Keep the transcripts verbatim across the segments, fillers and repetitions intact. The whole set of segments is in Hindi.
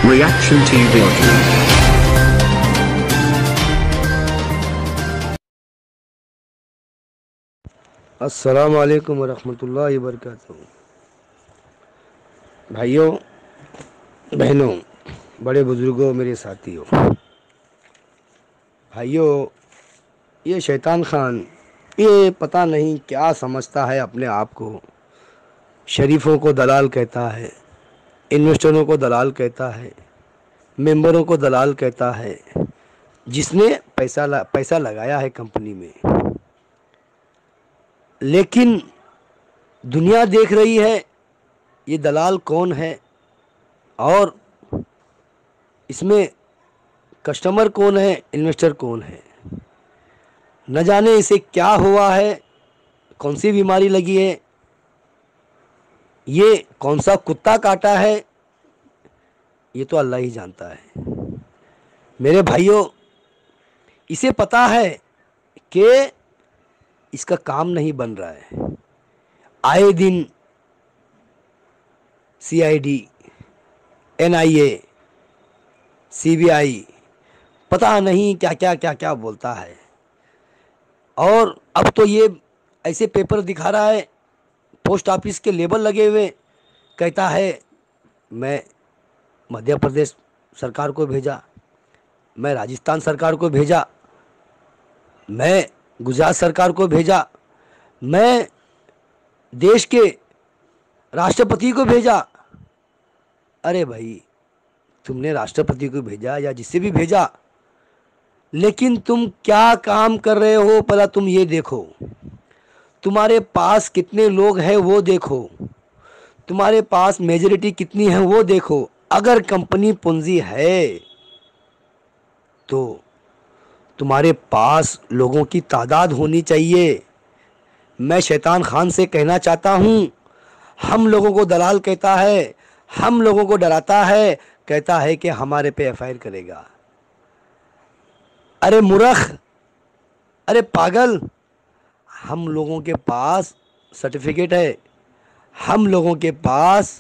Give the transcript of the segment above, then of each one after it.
Reaction T V. अस्सलाम वालेकुम वरहमतुल्लाहि वबरकातुहू। भाइयों बहनों, बड़े बुज़ुर्गों, मेरे साथियों, भाइयों, ये शैतान खान ये पता नहीं क्या समझता है अपने आप को। शरीफों को दलाल कहता है, इन्वेस्टरों को दलाल कहता है, मेंबरों को दलाल कहता है, जिसने पैसा ला, पैसा लगाया है कंपनी में। लेकिन दुनिया देख रही है ये दलाल कौन है और इसमें कस्टमर कौन है, इन्वेस्टर कौन है। न जाने इसे क्या हुआ है, कौन सी बीमारी लगी है, ये कौन सा कुत्ता काटा है, ये तो अल्लाह ही जानता है। मेरे भाइयों, इसे पता है कि इसका काम नहीं बन रहा है। आए दिन C I D, N I A, C B I पता नहीं क्या क्या क्या क्या बोलता है। और अब तो ये ऐसे पेपर दिखा रहा है, पोस्ट ऑफिस के लेबल लगे हुए, कहता है मैं मध्य प्रदेश सरकार को भेजा, मैं राजस्थान सरकार को भेजा, मैं गुजरात सरकार को भेजा, मैं देश के राष्ट्रपति को भेजा। अरे भाई, तुमने राष्ट्रपति को भेजा या जिससे भी भेजा, लेकिन तुम क्या काम कर रहे हो पहला तुम ये देखो। तुम्हारे पास कितने लोग हैं वो देखो, तुम्हारे पास मेजॉरिटी कितनी है वो देखो। अगर कंपनी पूंजी है तो तुम्हारे पास लोगों की तादाद होनी चाहिए। मैं शैतान खान से कहना चाहता हूँ, हम लोगों को दलाल कहता है, हम लोगों को डराता है, कहता है कि हमारे पे एफ आई आर करेगा। अरे मूर्ख, अरे पागल, हम लोगों के पास सर्टिफिकेट है, हम लोगों के पास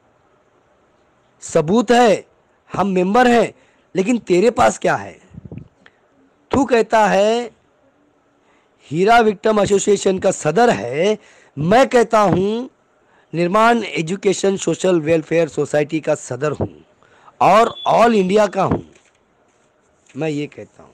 सबूत है, हम मेंबर हैं, लेकिन तेरे पास क्या है? तू कहता है हीरा विक्टिम एसोसिएशन का सदर है, मैं कहता हूँ निर्माण एजुकेशन सोशल वेलफेयर सोसाइटी का सदर हूँ और ऑल इंडिया का हूँ। मैं ये कहता हूँ,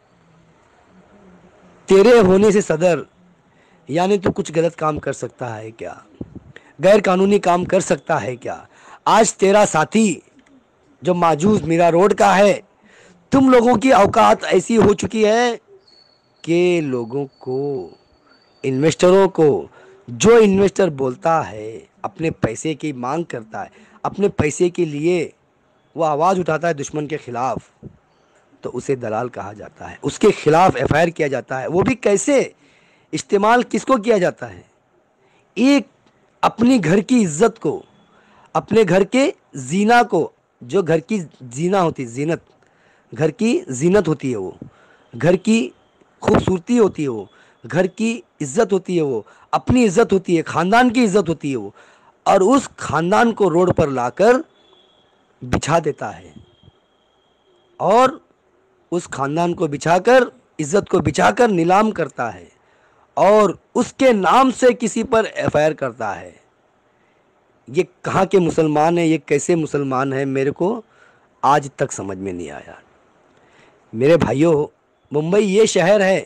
तेरे होने से सदर यानी तू कुछ गलत काम कर सकता है क्या? गैर कानूनी काम कर सकता है क्या? आज तेरा साथी जो माजूज मीरा रोड का है, तुम लोगों की औकात ऐसी हो चुकी है कि लोगों को, इन्वेस्टरों को, जो इन्वेस्टर बोलता है, अपने पैसे की मांग करता है, अपने पैसे के लिए वो आवाज़ उठाता है दुश्मन के खिलाफ, तो उसे दलाल कहा जाता है। उसके खिलाफ एफ आई आर किया जाता है। वो भी कैसे? इस्तेमाल किसको किया जाता है? एक अपनी घर की इज्जत को, अपने घर के जीना को, जो घर की जीना होती, जीनत, घर की जीनत होती है, वो घर की खूबसूरती होती है, वो घर की इज्जत होती है, वो अपनी इज्जत होती है, ख़ानदान की इज्जत होती है वो, और उस ख़ानदान को रोड पर लाकर बिछा देता है और उस ख़ानदान को बिछाकर, इज्जत को बिछाकर नीलाम करता है और उसके नाम से किसी पर एफ आई आर करता है। ये कहाँ के मुसलमान हैं, ये कैसे मुसलमान हैं, मेरे को आज तक समझ में नहीं आया। मेरे भाइयों, मुंबई ये शहर है,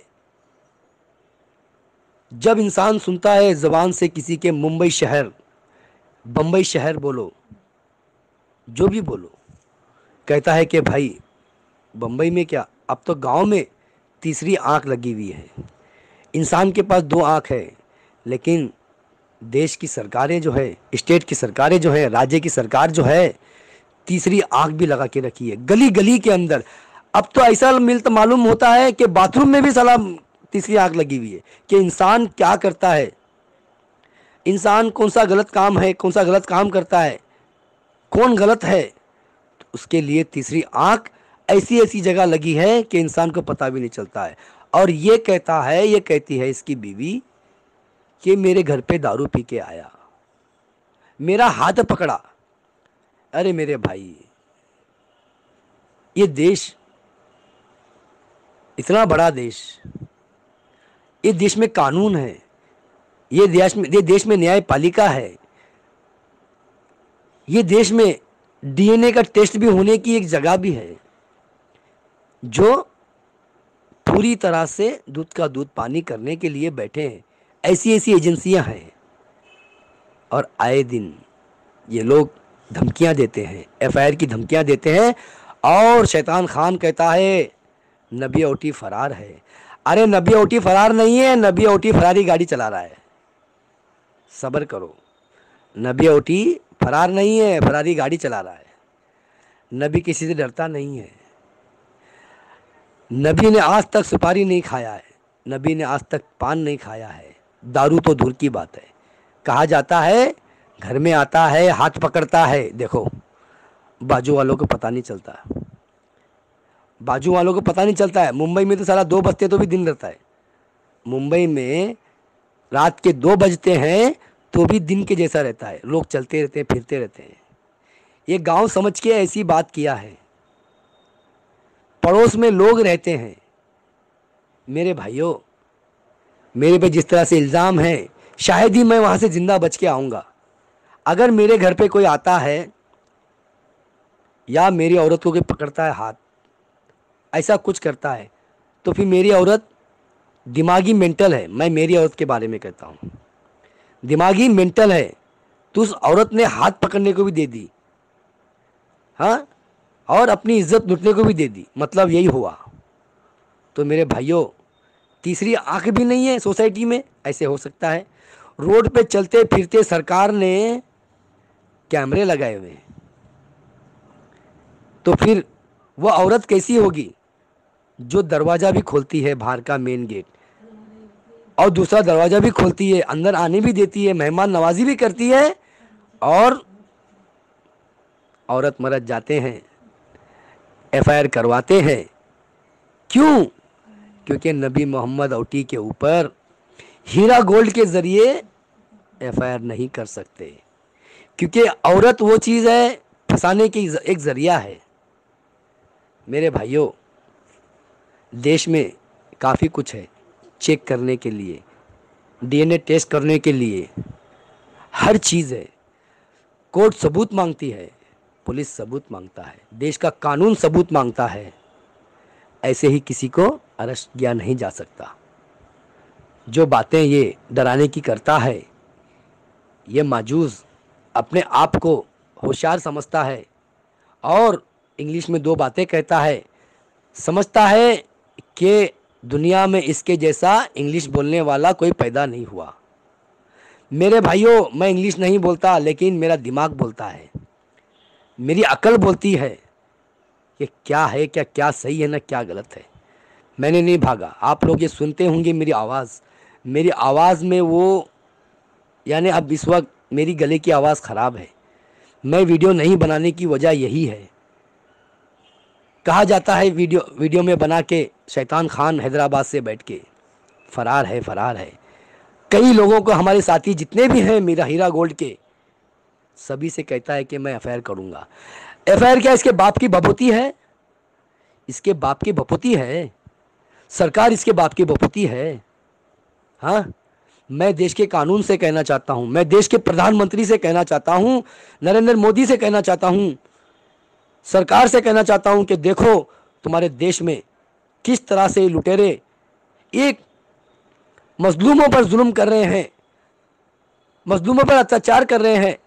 जब इंसान सुनता है ज़बान से किसी के मुंबई शहर, बम्बई शहर बोलो, जो भी बोलो, कहता है कि भाई बम्बई में क्या, अब तो गांव में तीसरी आंख लगी हुई है। इंसान के पास दो आंख है, लेकिन देश की सरकारें जो है, स्टेट की सरकारें जो है, राज्य की सरकार जो है, तीसरी आंख भी लगा के रखी है गली गली के अंदर। अब तो ऐसा मिलता मालूम होता है कि बाथरूम में भी साला तीसरी आंख लगी हुई है कि इंसान क्या करता है, इंसान कौन सा गलत काम है, कौन सा गलत काम करता है, कौन गलत है, तो उसके लिए तीसरी आंख ऐसी ऐसी जगह लगी है कि इंसान को पता भी नहीं चलता है। और ये कहता है, ये कहती है इसकी बीवी कि मेरे घर पे दारू पी के आया, मेरा हाथ पकड़ा। अरे मेरे भाई, ये देश इतना बड़ा देश, ये देश में कानून है, ये देश में ये देश में न्यायपालिका है, ये देश में डीएनए का टेस्ट भी होने की एक जगह भी है, जो पूरी तरह से दूध का दूध पानी करने के लिए बैठे हैं। ऐसी ऐसी एजेंसियां हैं और आए दिन ये लोग धमकियां देते हैं, एफआईआर की धमकियां देते हैं और शैतान खान कहता है नबी अवटी फरार है। अरे नबी अवटी फरार नहीं है, नबी अवटी फरारी गाड़ी चला रहा है। सब्र करो, नबी अवटी फरार नहीं है, फरारी गाड़ी चला रहा है। नबी किसी से डरता नहीं है। नबी ने आज तक सुपारी नहीं खाया है, नबी ने आज तक पान नहीं खाया है, दारू तो दूर की बात है। कहा जाता है घर में आता है हाथ पकड़ता है, देखो बाजू वालों को पता नहीं चलता, बाजू वालों को पता नहीं चलता है। मुंबई में तो सारा दो बजते तो भी दिन रहता है, मुंबई में रात के दो बजते हैं तो भी दिन के जैसा रहता है, लोग चलते रहते हैं, फिरते रहते हैं। ये गांव समझ के ऐसी बात किया है। पड़ोस में लोग रहते हैं। मेरे भाइयों, मेरे पे जिस तरह से इल्ज़ाम है, शायद ही मैं वहाँ से ज़िंदा बच के आऊँगा। अगर मेरे घर पे कोई आता है या मेरी औरत को कोई पकड़ता है हाथ, ऐसा कुछ करता है, तो फिर मेरी औरत दिमागी मेंटल है। मैं मेरी औरत के बारे में कहता हूँ, दिमागी मेंटल है। तो उस औरत ने हाथ पकड़ने को भी दे दी, हाँ, और अपनी इज्जत लुटने को भी दे दी, मतलब यही हुआ। तो मेरे भाइयों, तीसरी आंख भी नहीं है सोसाइटी में, ऐसे हो सकता है? रोड पे चलते फिरते सरकार ने कैमरे लगाए हुए हैं, तो फिर वो औरत कैसी होगी जो दरवाज़ा भी खोलती है बाहर का मेन गेट, और दूसरा दरवाज़ा भी खोलती है, अंदर आने भी देती है, मेहमान नवाजी भी करती है, और औरत मर्द जाते हैं एफआईआर करवाते हैं। क्यों? क्योंकि नबी मोहम्मद अवटी के ऊपर हीरा गोल्ड के ज़रिए एफआईआर नहीं कर सकते, क्योंकि औरत वो चीज़ है फंसाने की एक ज़रिया है। मेरे भाइयों, देश में काफ़ी कुछ है चेक करने के लिए, डीएनए टेस्ट करने के लिए, हर चीज़ है। कोर्ट सबूत मांगती है, पुलिस सबूत मांगता है, देश का कानून सबूत मांगता है। ऐसे ही किसी को अरेस्ट किया नहीं जा सकता। जो बातें ये डराने की करता है, ये माजूस अपने आप को होशियार समझता है और इंग्लिश में दो बातें कहता है, समझता है कि दुनिया में इसके जैसा इंग्लिश बोलने वाला कोई पैदा नहीं हुआ। मेरे भाइयों, मैं इंग्लिश नहीं बोलता, लेकिन मेरा दिमाग बोलता है, मेरी अकल बोलती है कि क्या है क्या क्या सही है ना क्या गलत है। मैंने नहीं भागा। आप लोग ये सुनते होंगे मेरी आवाज़, मेरी आवाज़ में वो, यानी अब इस वक्त मेरी गले की आवाज़ ख़राब है। मैं वीडियो नहीं बनाने की वजह यही है। कहा जाता है वीडियो वीडियो में बना के शैतान खान हैदराबाद से बैठ के फरार है फरार है। कई लोगों को, हमारे साथी जितने भी हैं मेरा हीरा गोल्ड के, सभी से कहता है कि मैं एफआईआर करूंगा। एफआईआर क्या इसके बाप की बपोती है? इसके बाप की बपोती है? सरकार इसके बाप की बपोती है? हाँ, मैं देश के कानून से कहना चाहता हूं, मैं देश के प्रधानमंत्री से कहना चाहता हूं, नरेंद्र मोदी से कहना चाहता हूं, सरकार से कहना चाहता हूं कि देखो तुम्हारे देश में किस तरह से लुटेरे एक मजलूमों पर जुल्म कर रहे हैं, मजलूमों पर अत्याचार कर रहे हैं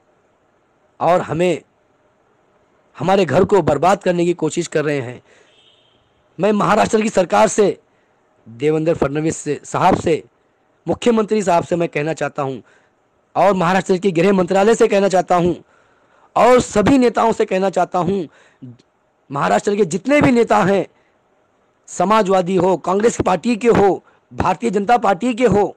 और हमें, हमारे घर को बर्बाद करने की कोशिश कर रहे हैं। मैं महाराष्ट्र की सरकार से, देवेंद्र फडणवीस से साहब से, मुख्यमंत्री साहब से मैं कहना चाहता हूं, और महाराष्ट्र के गृह मंत्रालय से कहना चाहता हूं, और सभी नेताओं से कहना चाहता हूं, महाराष्ट्र के जितने भी नेता हैं, समाजवादी हो, कांग्रेस पार्टी के हो, भारतीय जनता पार्टी के हो,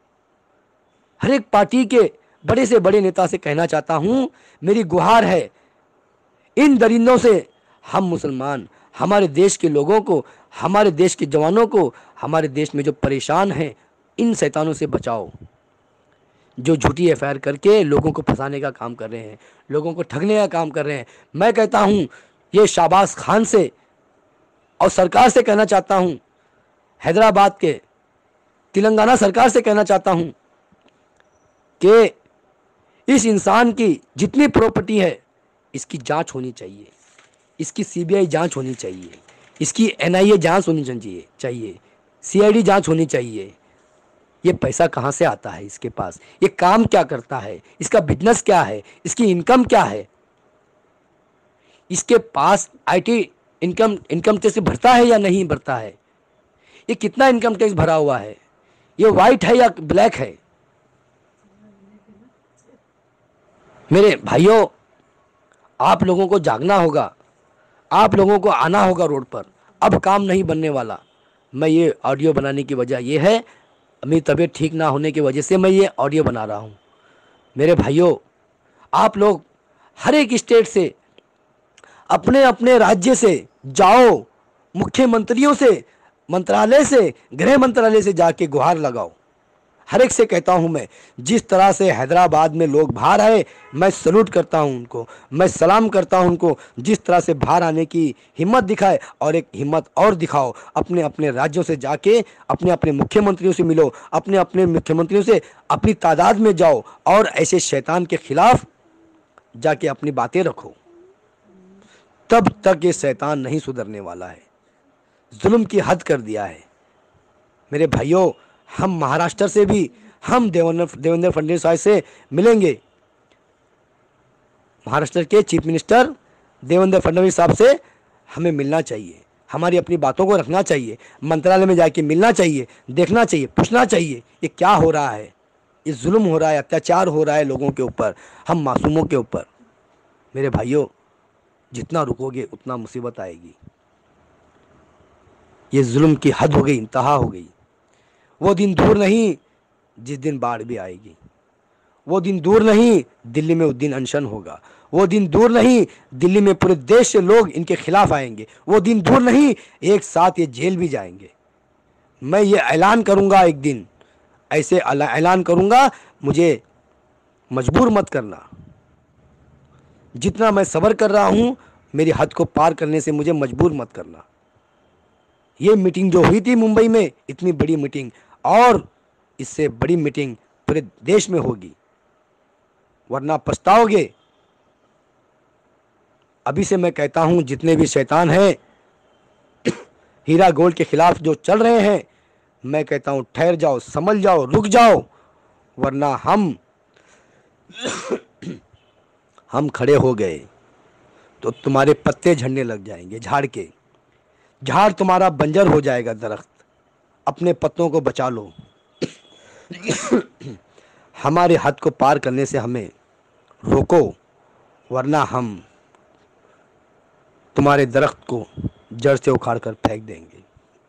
हर एक पार्टी के बड़े से बड़े नेता से कहना चाहता हूं, मेरी गुहार है, इन दरिंदों से हम मुसलमान, हमारे देश के लोगों को, हमारे देश के जवानों को, हमारे देश में जो परेशान हैं, इन शैतानों से बचाओ, जो झूठी एफआईआर करके लोगों को फंसाने का काम कर रहे हैं, लोगों को ठगने का काम कर रहे हैं। मैं कहता हूं ये शाहबाज खान से और सरकार से कहना चाहता हूं, हैदराबाद के तेलंगाना सरकार से कहना चाहता हूं कि इस इंसान की जितनी प्रॉपर्टी है इसकी जांच होनी चाहिए, इसकी सीबीआई जांच होनी चाहिए, इसकी एनआईए जांच होनी चाहिए चाहिए सीआईडी जांच होनी चाहिए। ये पैसा कहाँ से आता है इसके पास, ये काम क्या करता है, इसका बिजनेस क्या है, इसकी इनकम क्या है, इसके पास आईटी इनकम इनकम टैक्स भरता है या नहीं भरता है, ये कितना इनकम टैक्स भरा हुआ है, ये वाइट है या ब्लैक है। मेरे भाइयों, आप लोगों को जागना होगा, आप लोगों को आना होगा रोड पर। अब काम नहीं बनने वाला। मैं ये ऑडियो बनाने की वजह यह है, मेरी तबीयत ठीक ना होने की वजह से मैं ये ऑडियो बना रहा हूँ। मेरे भाइयों, आप लोग हर एक स्टेट से, अपने अपने राज्य से जाओ, मुख्यमंत्रियों से, मंत्रालय से, गृह मंत्रालय से जाके गुहार लगाओ। हर एक से कहता हूं मैं, जिस तरह से हैदराबाद में लोग बाहर आए, मैं सल्यूट करता हूं उनको, मैं सलाम करता हूं उनको। जिस तरह से बाहर आने की हिम्मत दिखाए, और एक हिम्मत और दिखाओ, अपने अपने राज्यों से जाके अपने अपने मुख्यमंत्रियों से मिलो, अपने अपने मुख्यमंत्रियों से अपनी तादाद में जाओ और ऐसे शैतान के खिलाफ जाके अपनी बातें रखो। तब तक ये शैतान नहीं सुधरने वाला है। जुल्म की हद कर दिया है। मेरे भाइयों, हम महाराष्ट्र से भी, हम देवेंद्र देवेंद्र फडणवीस साहब से मिलेंगे। महाराष्ट्र के चीफ मिनिस्टर देवेंद्र फडणवीस साहब से हमें मिलना चाहिए, हमारी अपनी बातों को रखना चाहिए, मंत्रालय में जाके मिलना चाहिए, देखना चाहिए, पूछना चाहिए ये क्या हो रहा है, ये जुल्म हो रहा है, अत्याचार हो रहा है लोगों के ऊपर, हम मासूमों के ऊपर। मेरे भाइयों, जितना रुकोगे उतना मुसीबत आएगी। ये जुल्म की हद हो गई, इंतहा हो गई। वो दिन दूर नहीं जिस दिन बाढ़ भी आएगी, वो दिन दूर नहीं दिल्ली में उस दिन अनशन होगा, वो दिन दूर नहीं दिल्ली में पूरे देश से लोग इनके खिलाफ आएंगे, वो दिन दूर नहीं एक साथ ये जेल भी जाएंगे। मैं ये ऐलान करूंगा, एक दिन ऐसे ऐलान करूंगा, मुझे मजबूर मत करना। जितना मैं सब्र कर रहा हूं, मेरी हद को पार करने से मुझे मजबूर मत करना। ये मीटिंग जो हुई थी मुंबई में, इतनी बड़ी मीटिंग, और इससे बड़ी मीटिंग पूरे देश में होगी, वरना पछताओगे। अभी से मैं कहता हूं, जितने भी शैतान हैं हीरा गोल्ड के खिलाफ जो चल रहे हैं, मैं कहता हूं ठहर जाओ, समझ जाओ, रुक जाओ, वरना हम हम खड़े हो गए तो तुम्हारे पत्ते झड़ने लग जाएंगे, झाड़ के झाड़ तुम्हारा बंजर हो जाएगा। दरख्त, अपने पत्तों को बचा लो। हमारे हद को पार करने से हमें रोको, वरना हम तुम्हारे दरख्त को जड़ से उखाड़ कर फेंक देंगे।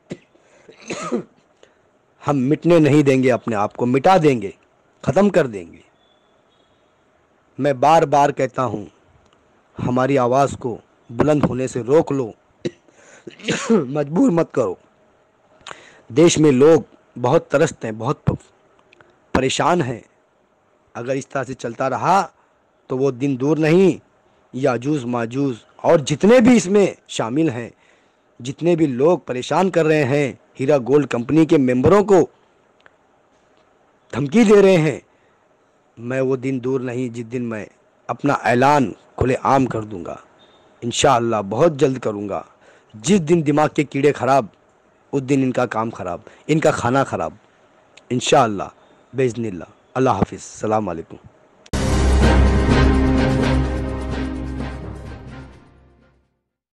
हम मिटने नहीं देंगे, अपने आप को मिटा देंगे, ख़त्म कर देंगे। मैं बार बार कहता हूँ, हमारी आवाज़ को बुलंद होने से रोक लो, मजबूर मत करो। देश में लोग बहुत त्रस्त हैं, बहुत परेशान हैं। अगर इस तरह से चलता रहा तो वो दिन दूर नहीं, याजूज माजूज और जितने भी इसमें शामिल हैं, जितने भी लोग परेशान कर रहे हैं, हीरा गोल्ड कंपनी के मेंबरों को धमकी दे रहे हैं, मैं वो दिन दूर नहीं जिस दिन मैं अपना ऐलान खुले आम कर दूंगा। इंशाअल्लाह बहुत जल्द करूंगा। जिस दिन दिमाग के कीड़े ख़राब, उस दिन इनका काम ख़राब, इनका खाना ख़राब। इंशाअल्लाह बेइज़्निल्लाह। अल्लाह हाफिज़। सलाम अलैकुम।